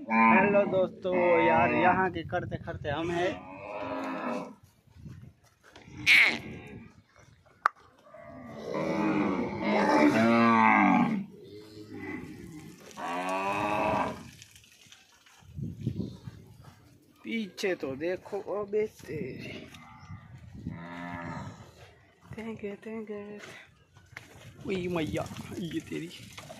Hello दोस्तों, यार यहाँ के करते करते हम हैं पीछे तो देखो। अबे तेरी मैया, ये तेरी